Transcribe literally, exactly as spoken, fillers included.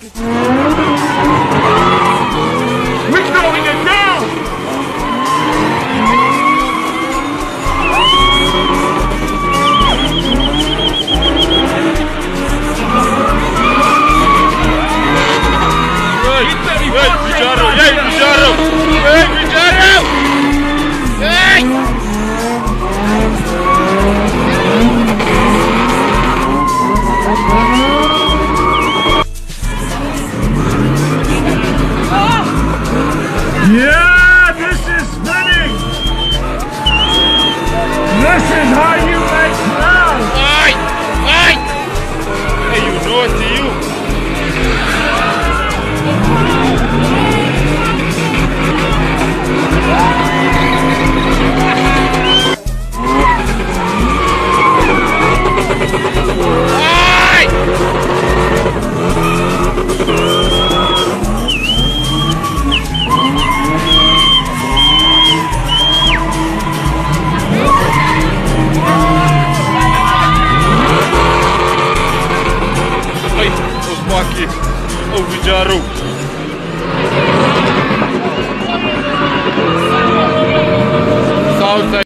We're going it down! Ei, bicharo! Ei, bicharo! Ei, bicharo! Ei! Yeah, this is spinning! This is how you make clouds! Ai! Ai! Hey, you know it to you! Aqui, o bicharo. Salve.